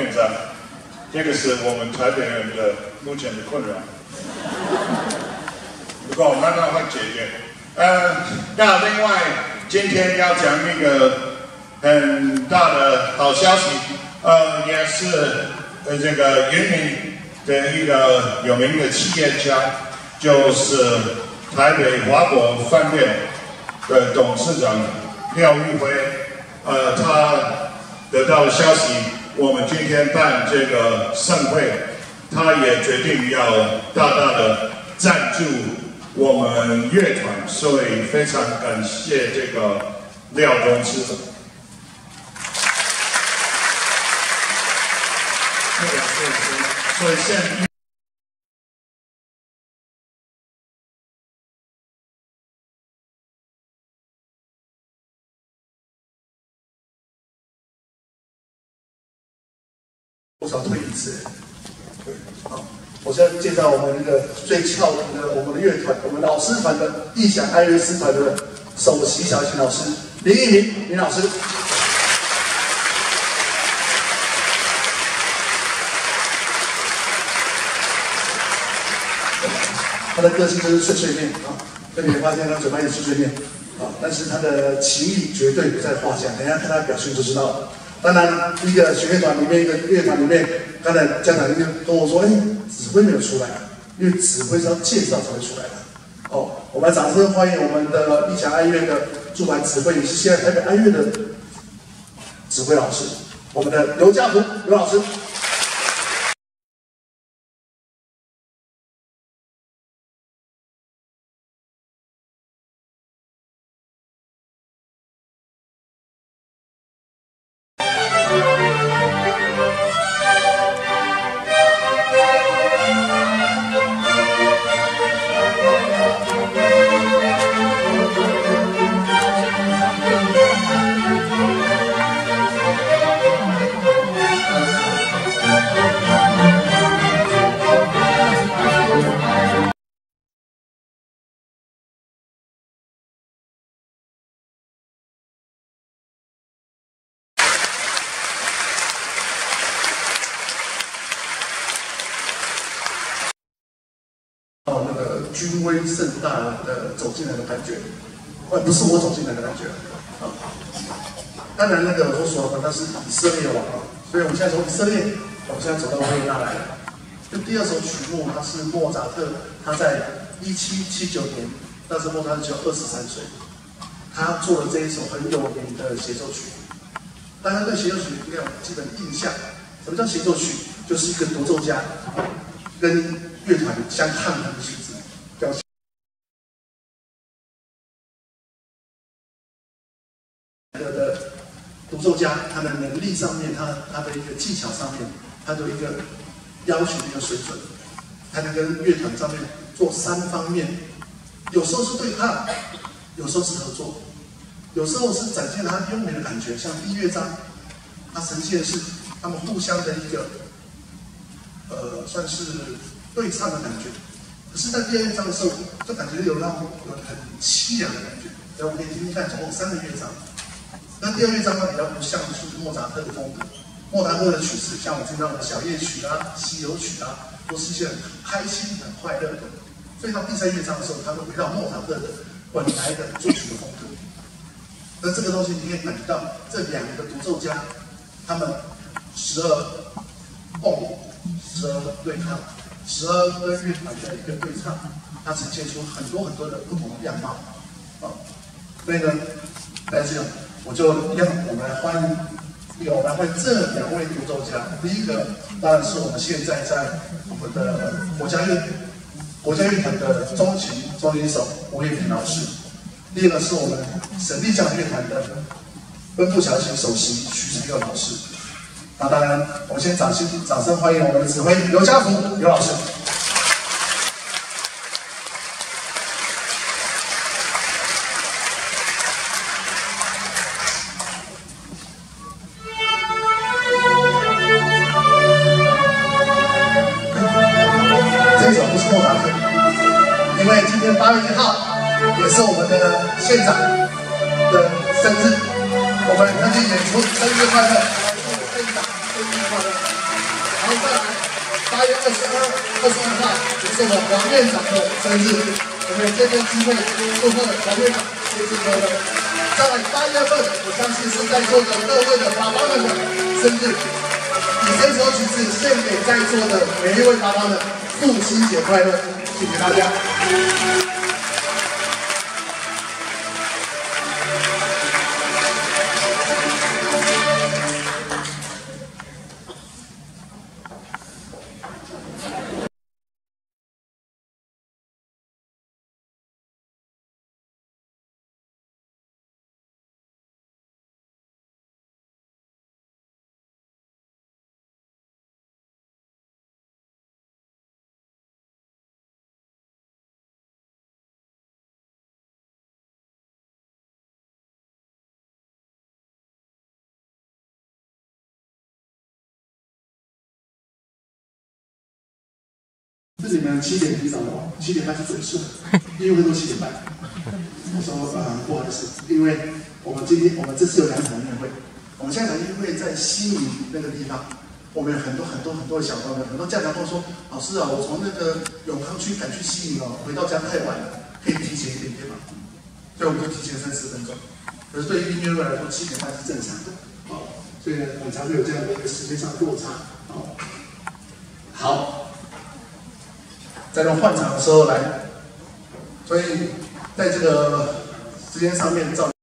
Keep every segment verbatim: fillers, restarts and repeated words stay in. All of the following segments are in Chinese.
面站，这个是我们台北人的目前的困扰。不过我慢慢会解决。呃，那另外今天要讲一个很大的好消息，呃，也是呃这个云林的一个有名的企业家，就是台北华国饭店的董事长廖玉辉，呃，他得到消息，我们今天办这个盛会，他也决定要大大的赞助我们乐团，所以非常感谢这个廖董事长。所以现在。 多少退一次？对，好，我现在介绍我们一个最俏皮的我们的乐团，我们老师团的异想爱乐师团的首席小提琴老师林一鸣林老师。他的个性就是碎碎念啊，所以你会发现他嘴巴也碎碎念啊，但是他的情谊绝对不在话下，等一下看他表现就知道了。当然，一个弦乐团里面，一个乐团里面，刚才家长就跟我说：“哎，指挥没有出来，因为指挥是要介绍才会出来的。”哦，我们掌声欢迎我们的异想爱乐的驻团指挥，也是现在台北爱乐的指挥老师，我们的刘家福刘老师。到那个军威盛大的走进来的感觉，呃，不是我走进来的感觉啊。当然，那个我所说的他是以色列王啊，所以我们现在从以色列，我们现在走到维也纳来了。就第二首曲目，它是莫扎特，他在一七七九年，那时候莫扎特只有二十三岁，他做了这一首很有名的协奏曲。大家对协奏曲应该有基本印象，什么叫协奏曲？就是一个独奏家跟乐团相抗衡的曲子，表现的独奏家他的能力上面，他他的一个技巧上面，他的一个要求一个水准，才能跟乐团上面做三方面，有时候是对抗，有时候是合作，有时候是展现他优美的感觉，像第一乐章，它呈现的是他们互相的一个呃算是对唱的感觉，可是，在第二乐章的时候，就感觉有那种有很凄凉的感觉。所以我们可以听听看，总共三个乐章。那第二乐章呢，比较不像是莫扎特的风格。莫扎特的曲子，像我们听到的小夜曲啊、西游曲啊，都是一些很开心、很快乐的。所以到第三乐章的时候，他会回到莫扎特的本来的作曲的风格。那这个东西你可以感觉到，这两个独奏家，他们时而共舞，时而对抗。十二跟乐团的一个对唱，它呈现出很多很多的不同的样貌，啊，所以呢，在这样我就让我们来欢迎，我们来欢迎这两位独奏家。第一个当然是我们现在在我们的国家乐国家乐团的中琴中音手吴月平老师，第二个是我们省立交响乐团的奔赴小提琴首席徐成佑老师。那当然，我们先掌声掌声欢迎我们的指挥刘家福刘老师。这首不是莫扎特，因为今天八月一号也是我们的县长的生日，我们要去演出生日快乐。非常非常快乐。 二十二号也是我们王院长的生日，我们借这个机会祝贺王院长生日快乐。在八月份，我相信是在座的各位的爸爸们的生日，以这首曲子献给在座的每一位爸爸们，父亲节快乐！谢谢大家。 这里面七点提早了，七点半是准时，音乐会都七点半。我说呃不好意思，因为我们今天我们这次有两场音乐会，我们下一场音乐会在西宁那个地方，我们有很多很多很多的小朋友，很多家长跟我说，老师啊，我从那个永康区赶去西宁哦，回到家太晚了，可以提前一点点吗？所以我们就提前三十分钟。可是对于音乐会来说，七点半是正常的，好，所以呢，我们才会有这样的一个时间上的落差，好，好。 在这换场的时候来，所以在这个时间上面照。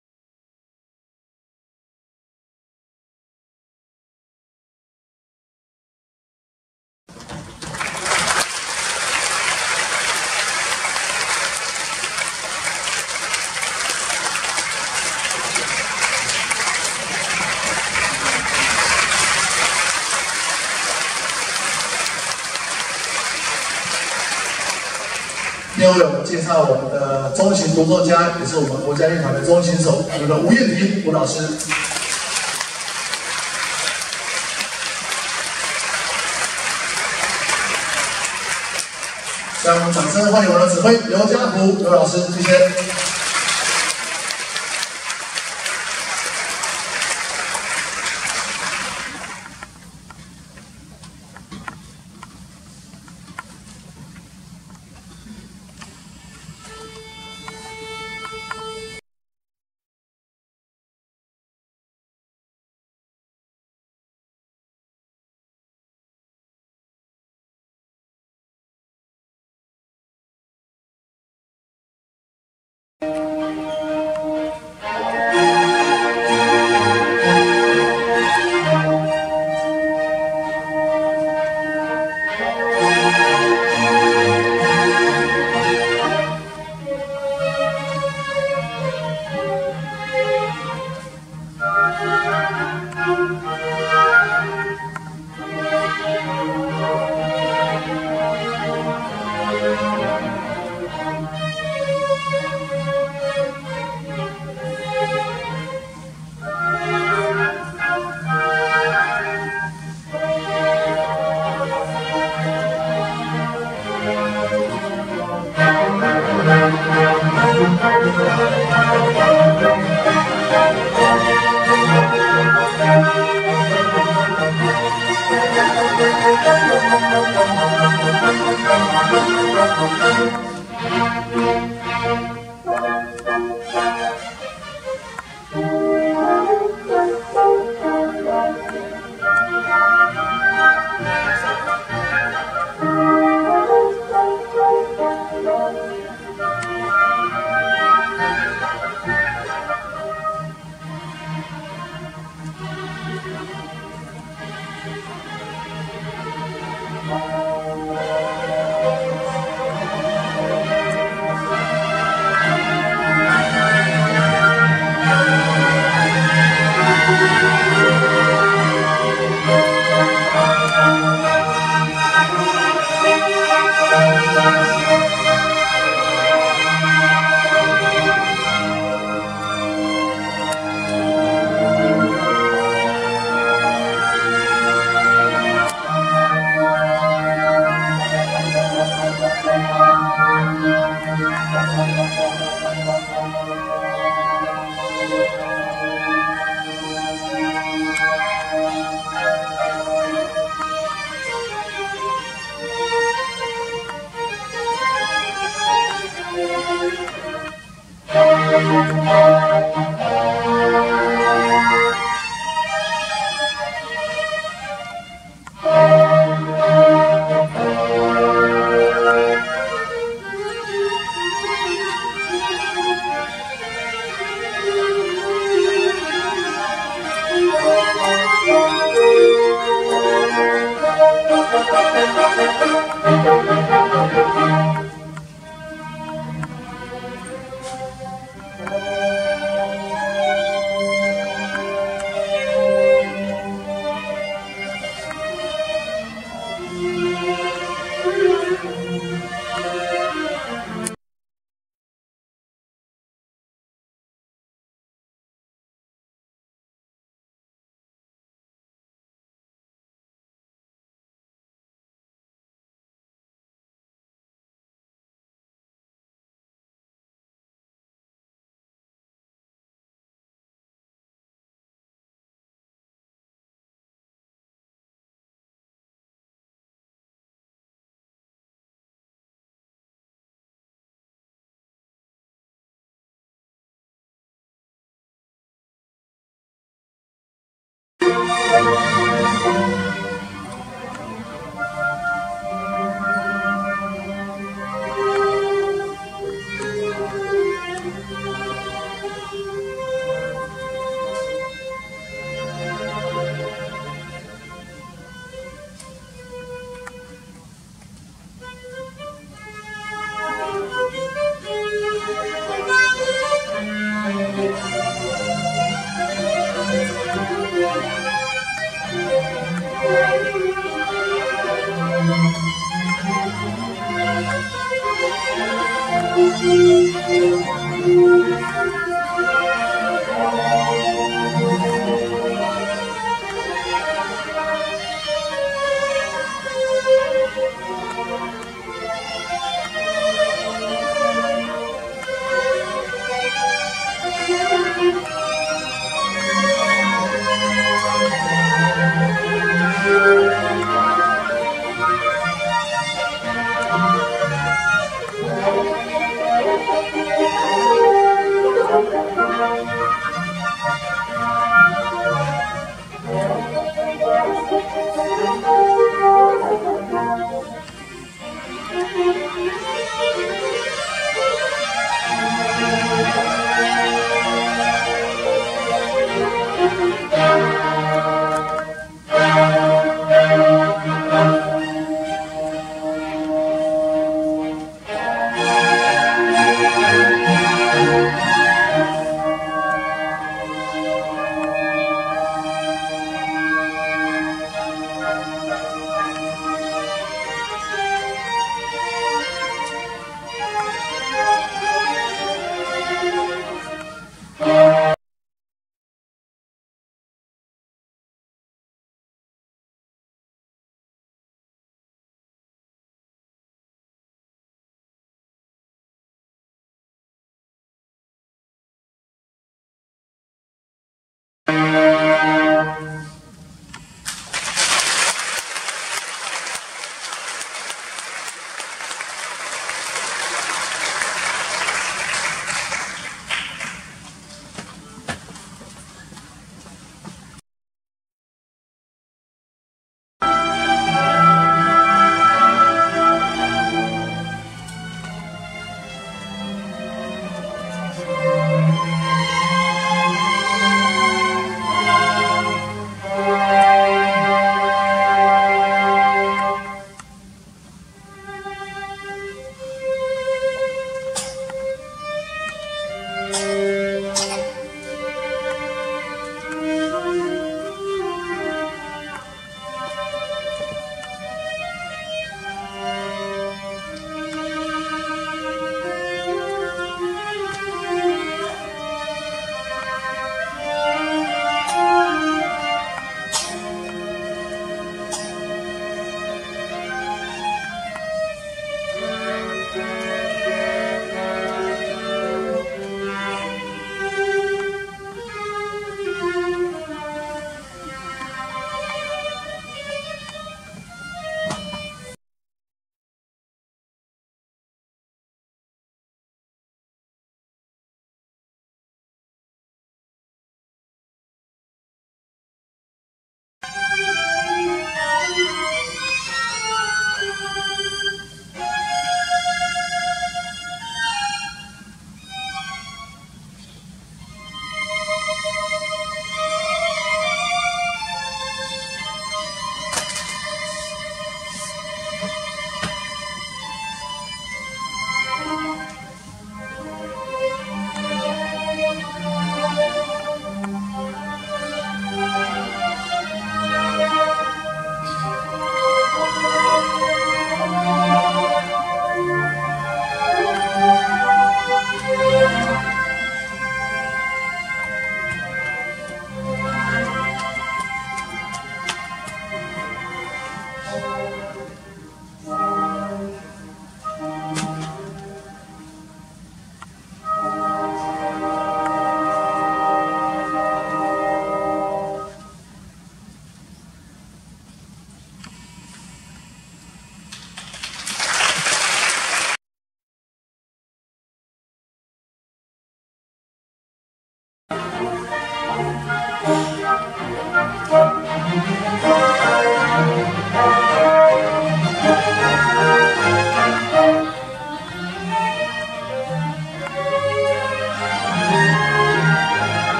第二位，我们介绍我们的中型独奏家，也是我们国家乐团的中琴手，我们的吴燕婷吴老师。让我们掌声欢迎我们的指挥刘家福刘老师，谢谢。 Thank you.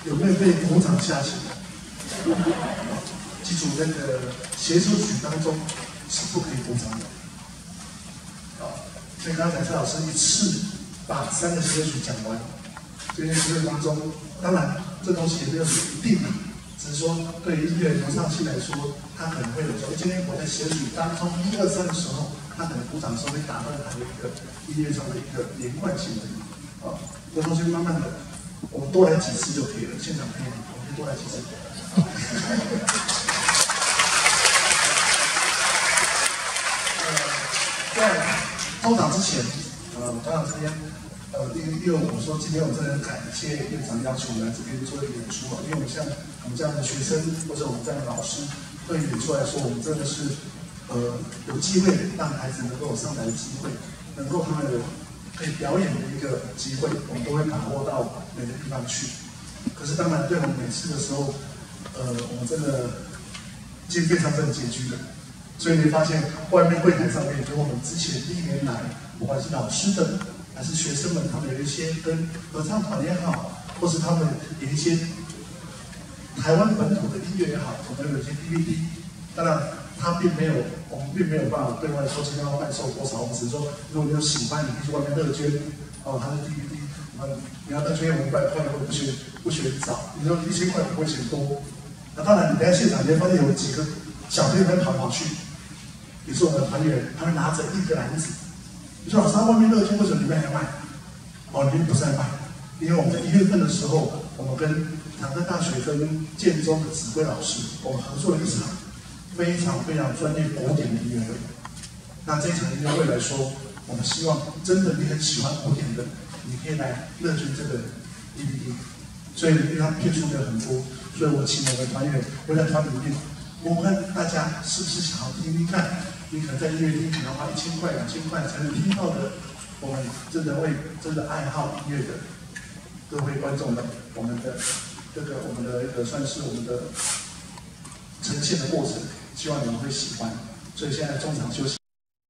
有没有被鼓掌吓醒？记住那个协奏曲当中是不可以鼓掌的。好，所以刚才蔡老师一次把三个协奏曲讲完。这些协奏当中，当然这东西也没有什么一定的，只是说对于音乐流畅性来说，他可能会有时候，今天我在协奏曲当中一二三的时候，他可能鼓掌的时候会打断他的一个音乐上的一个连贯性的。啊，这东西慢慢的，我们多来几次就可以了。现场可以，我们多来几次。呃，在抽奖之前，呃，团长这边，呃，因为因为我说今天我真的很感谢院长邀请我们来这边做一个演出啊，因为我们像我们这样的学生或者我们这样的老师，对于演出来说，我们真的是呃有机会让孩子能够有上台的机会，能够他们有可以表演的一个机会，我们都会把握到每个地方去。可是当然，对我们每次的时候，呃，我们真的经费上是很拮据的，所以你会发现外面柜台上面给我们之前历年来，不管是老师的还是学生们，他们有一些跟合唱团也好，或是他们有一些台湾本土的音乐也好，我们有一些 D V D。当然，它并没有，我们并没有办法对外说今天要贩售多少，我们只是说，如果你有喜欢，你可以去外面乐捐，哦，它是 D V D， 嗯，你要乐捐五百块，我不嫌不嫌少，你说一千块不会嫌多。那当然，你在现场你会发现有几个小朋友在跑跑去，也是我们的团员，他们拿着一个篮子。你说老师，他外面乐捐为什么里面还卖？哦，里面不是在卖，因为我们在一月份的时候，我们跟长科大学跟建中的指挥老师，我们合作了一场非常非常专业古典的音乐会。那这场音乐会来说，我们希望真的你很喜欢古典的，你可以来乐捐这个 D V D。所以因为它片数有很多，所以我请我的团员，我在团里面，我问大家是不是想要听听看？你可能在音乐厅可能花一千块、两千块才能听到的，我们真的为真的爱好音乐的各位观众们，我们的这个我们的一个算是我们的呈现的过程，希望你们会喜欢。所以现在中场休息。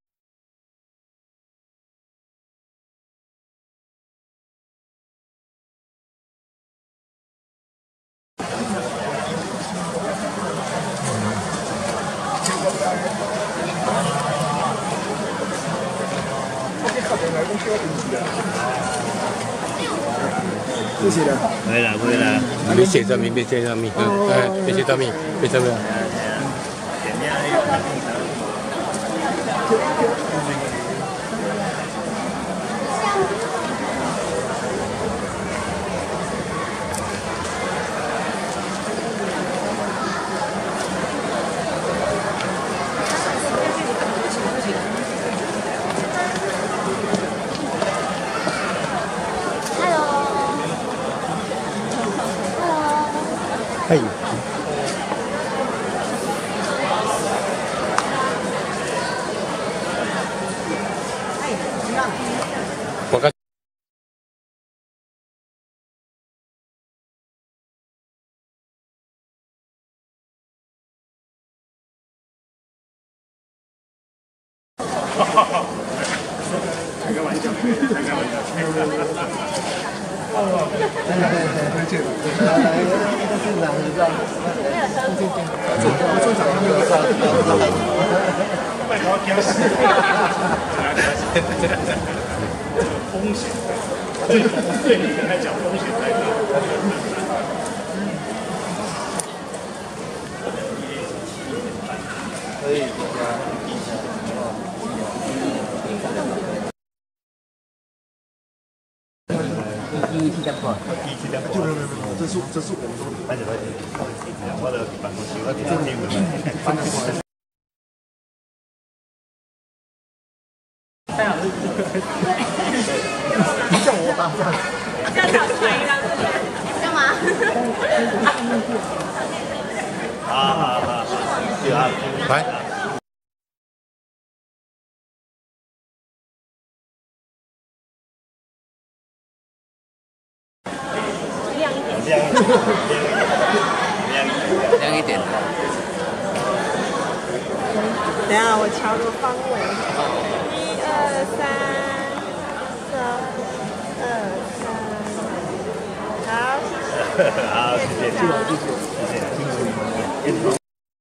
谢谢了。可以了，可以了。别写上面，别写上面，嗯，别写上面，别上面。はい。わかっ开个玩笑，开个玩笑，开个玩笑。哦，对对对，推荐。来来，这是哪个照？没有收进去。我正常没有照。快把我惊死！风险，对对你来讲风险太大。可以。 第一期的话， 第一期的话，没有没有没有，这是这是我们说的，而且而且，我的办公室我给他订的，真的不好意思。你叫我打算。叫小锤了，干嘛？好好好好，有啊，来。 亮一点， 等下我调个方位，一二三，三二三，好，谢谢。 好，谢谢，谢谢，谢谢。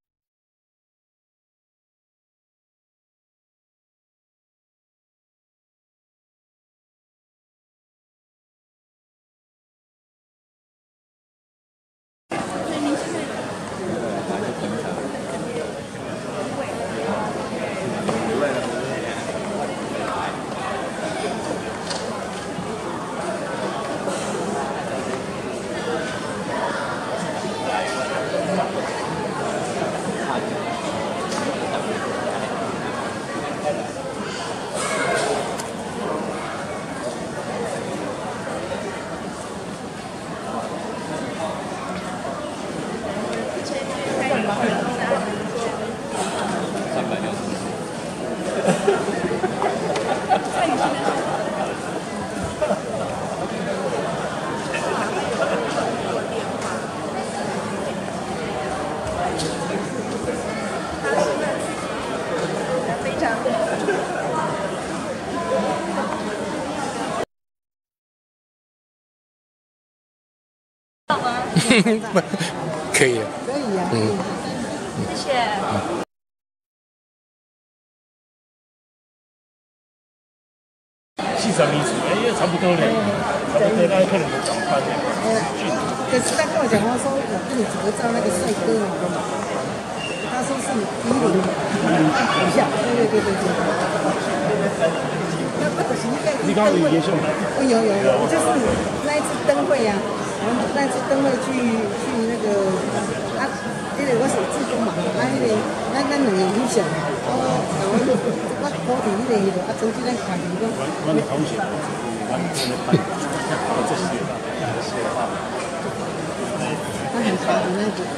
可以， 可以啊，嗯，谢谢。 四十米处，哎，差不多嘞，差不多，那可能就长宽了。 可是他跟我讲，他说我跟你只会照那个帅哥那个嘛，他说是一零以下，对对对对对。那不行，应该你刚刚有演秀吗？ 有有有，就是那一次灯会啊，我们那次灯会去去那个啊，因为我是自工嘛，啊，那个咱咱两个影响，哦，我我我考虑那个啊，曾经咱看你讲， 我的同学，我的朋友，我这些这些话。 他很烦的那个。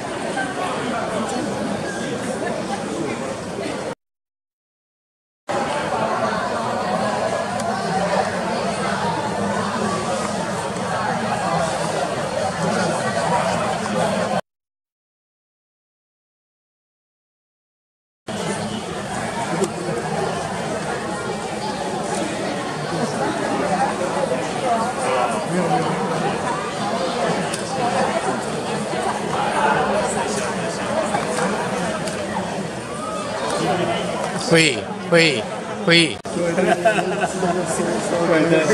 会议，会议，会议。 对对对对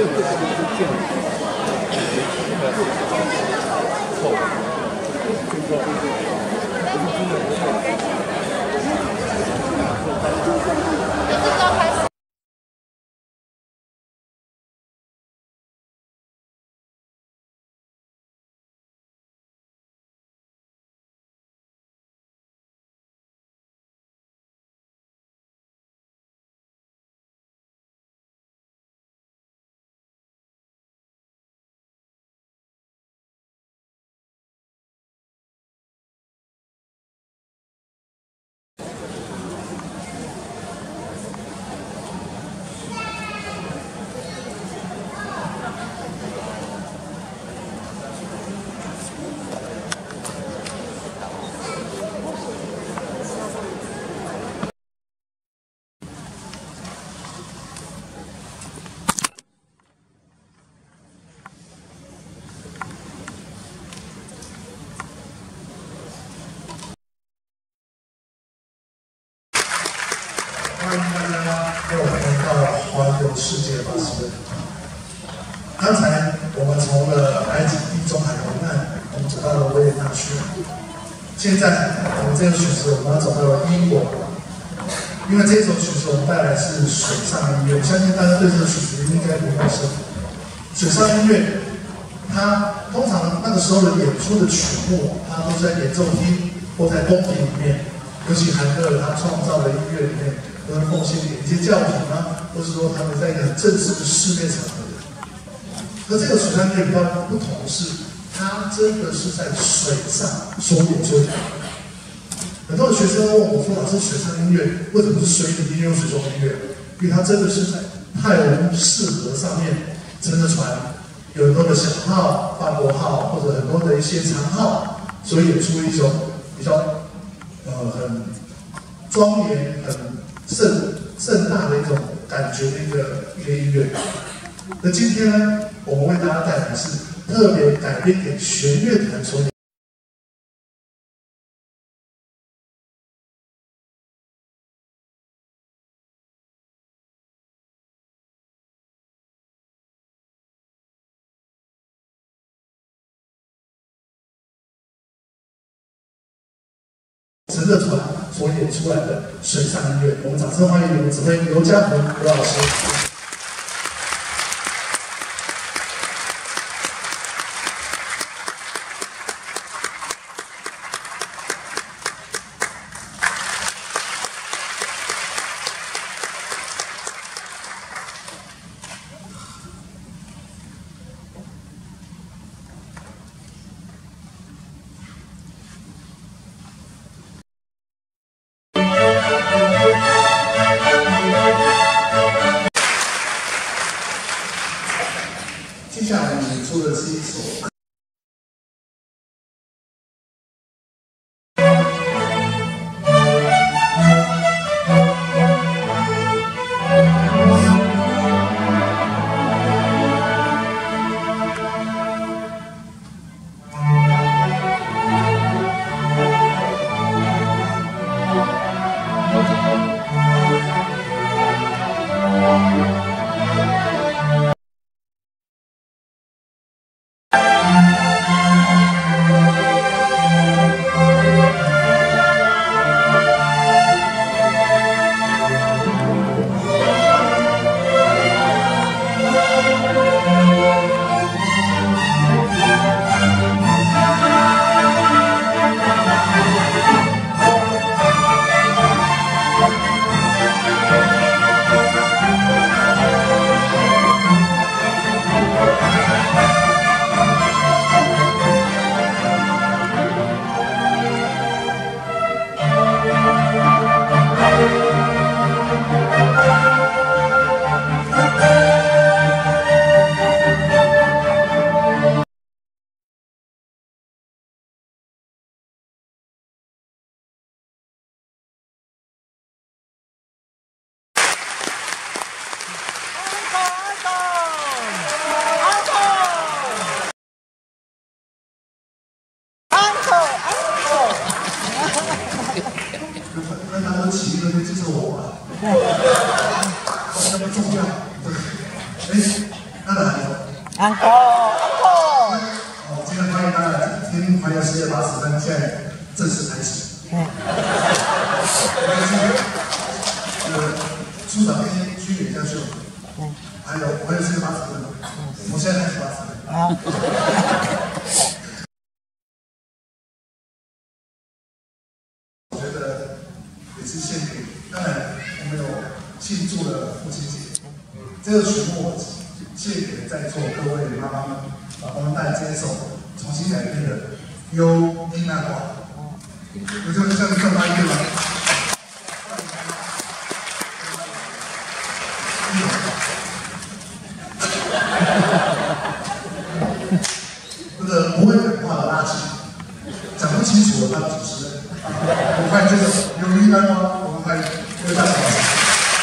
欢迎大家跟我们到环游世界巴士。刚才我们从了埃及地中海沿岸，我们走到了维也纳去。现在我们这个曲子，我们要走到了英国，因为这首曲子我们带来是水上音乐，我相信大家对这个曲子应该不陌生。水上音乐，它通常那个时候的演出的曲目，它都是在演奏厅或在宫廷里面，尤其韩德尔他创造的音乐里面，都会奉献给一些教廷啊，或是说他们在一个很正式的室内场合。可这个水上音乐比较不同的是，它真的是在水上所演奏的。很多的学生问我说：“老师，水上音乐为什么是水底音乐、水中音乐？”因为它真的是在泰晤士河上面撑着船，有很多的小号、法国号或者很多的一些长号，所以演出一种比较呃很庄严、很盛盛大的一种感觉的一个一个音乐。那今天呢，我们为大家带来的是特别改编给弦乐团所演。陈乐团所演出来的水上音乐，我们掌声欢迎我们指挥刘家宏刘老师。接下来演出的是一首。那他们起一个就接受我吧，那么重要。哎，那哪里有？ 安可，安可。 好，今天欢迎大家来听《环游世界八十分》，现在正式开始。嗯。呃，出场那些区别下去了。嗯。还有《环游世界八十分》，我现在开始八十分。啊。也是献给，当然我们有庆祝了父亲节。这个曲目我献给在座各位妈妈们，我们带这一首重新改编的《优英那瓜》，有这样这样唱大音乐吗？这个不会讲话的垃圾，讲不清楚的他的主持人。我看这首《优英那瓜》，我们欢迎刘大老师。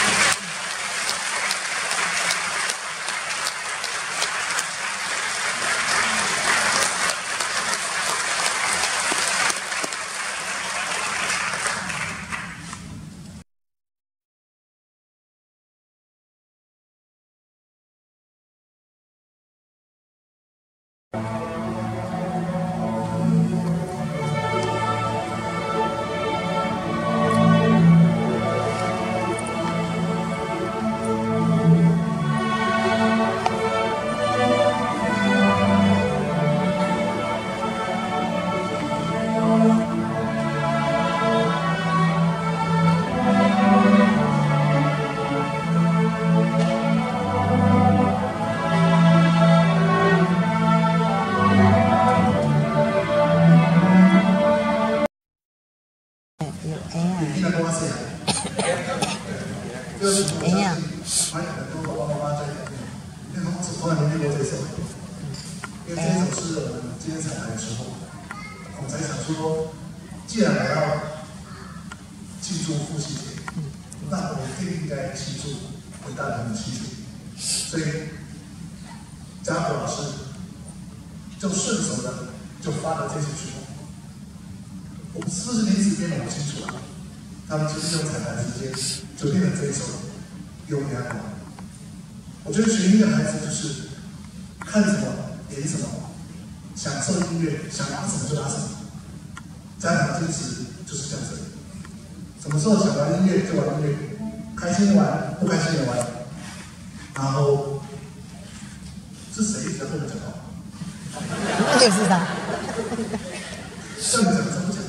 哎呀， 还有很多爸爸妈妈在里面，因为他们从来没听过这首，因为这首是我们今天彩排的时候，我才想说，既然我要庆祝父亲节，那我更应该庆祝伟大的母亲节，所以家福老师就顺手的就发了这些曲目。我是不是临时编的不清楚啊？他们就是用彩排时间就练了这一首《优美爱》。我觉得学音乐的孩子就是看什么演什么，享受音乐，想拿什么就拿什么。家长坚持就是这样子，什么时候想玩音乐就玩音乐，开心玩，不开心的玩。然后是谁一直在后面讲话？ 也是他。 上面讲怎么讲？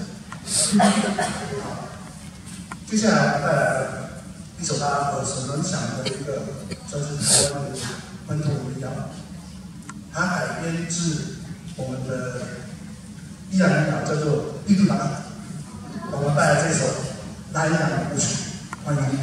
接下来带来一首大家耳熟能详的一个，算是台湾的本土民谣，它改编自我们的伊朗民谣，叫做《印度达》。我们带来这首南洋舞曲，欢迎。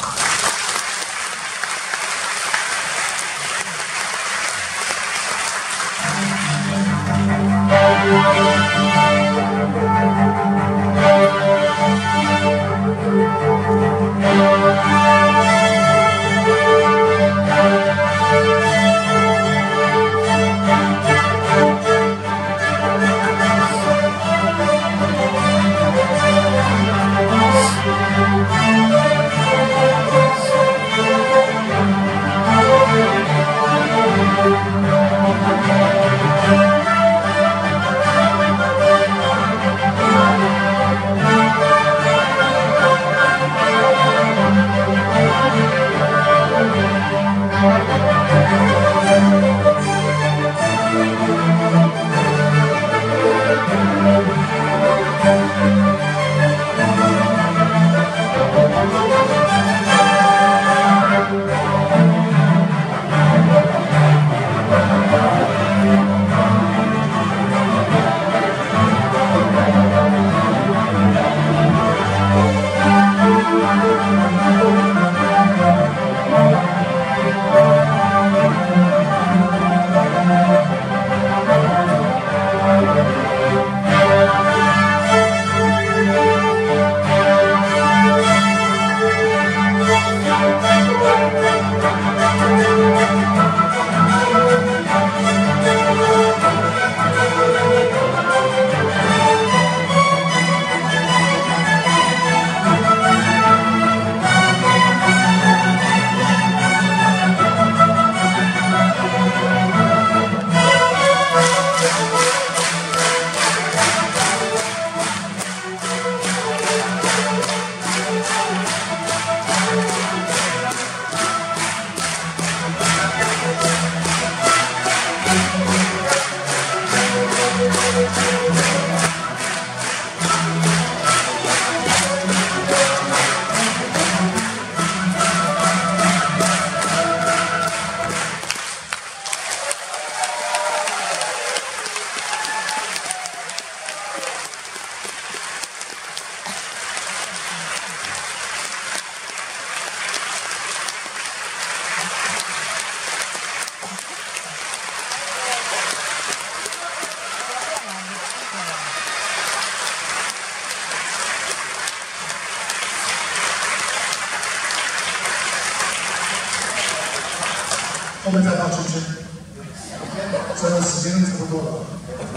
后面再到圈圈，这个时间差不多了。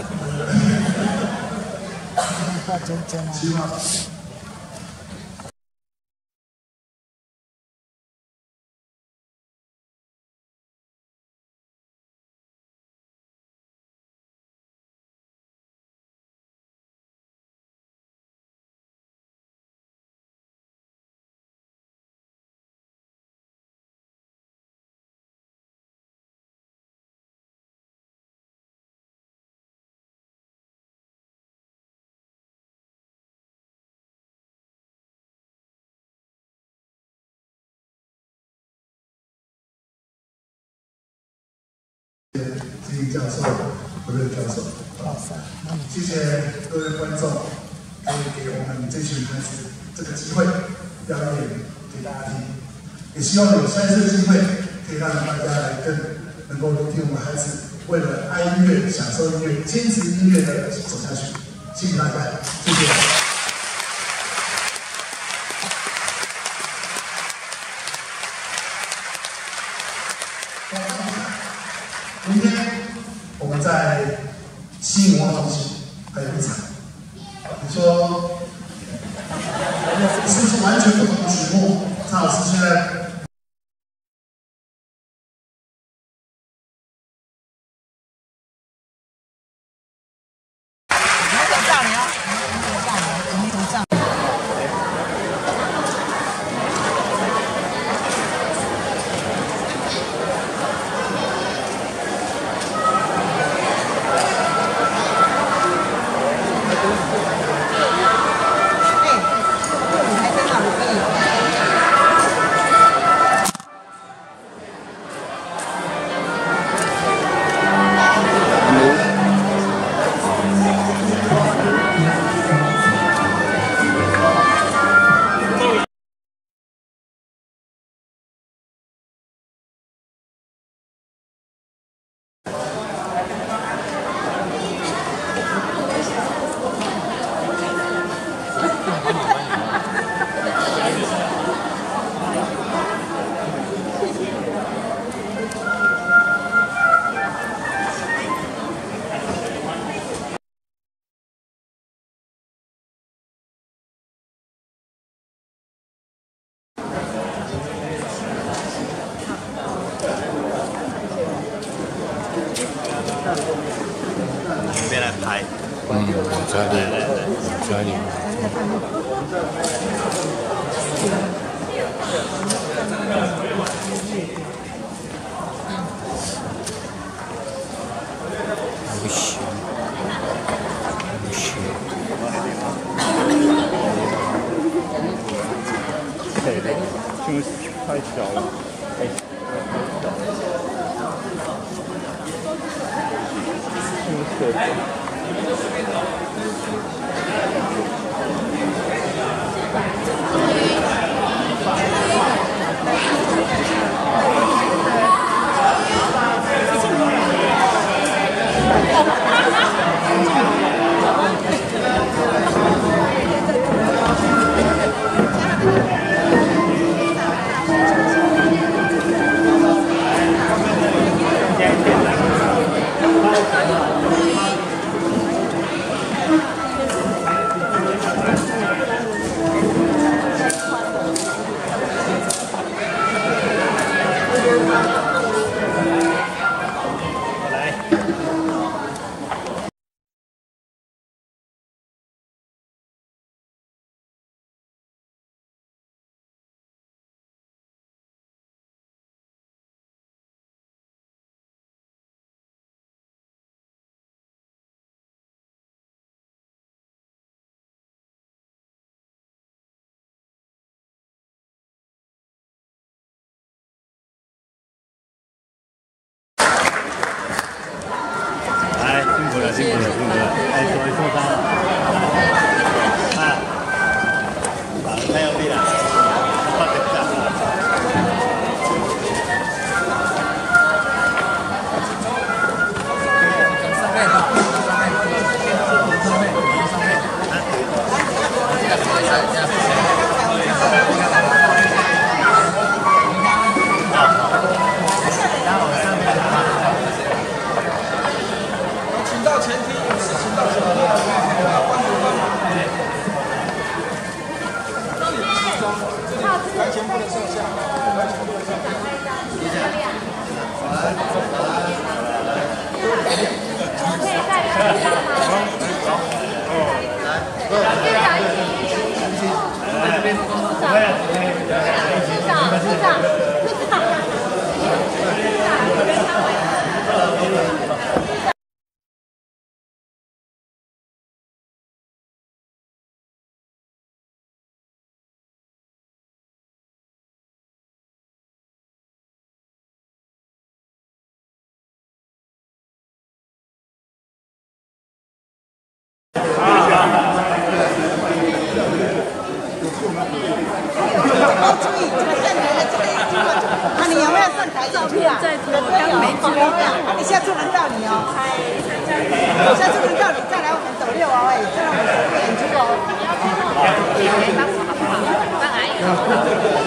七吗？金英教授、何瑞教授，谢谢各位观众，可以给我们这群孩子这个机会表演给大家听，也希望有下一次的机会，可以让大家来更能够聆听我们孩子为了爱音乐、享受音乐、坚持音乐的走下去。谢谢大家，谢谢。明天我们在际文化中心，还有一场。你说，是不是完全不同的曲目？张老师现在。 边来拍。 嗯，家里，家里。不行，不行。 对对，胸太小了。哎，胸可。 辛苦了，辛苦了，辛苦了！哎，手一受伤了，啊，啊，太用力了，快点下。上面，上面，上面，上面，啊！这个稍微下一下。然后上面的话。 请到前厅，请到前厅，关注关注。这里西装，这里完全不能上下，完全不能上下。来， 可以再看一下吗？来，来，来这边，组长，组长，组长，组长。 要注意，这个站台的这个情况，啊，你有没有上台照片啊？在我刚没做，有没有？你下次轮到你哦。下次轮到你再来我们抖六哦，哎，再来我们演出哦。不要帮我好不好？当然有。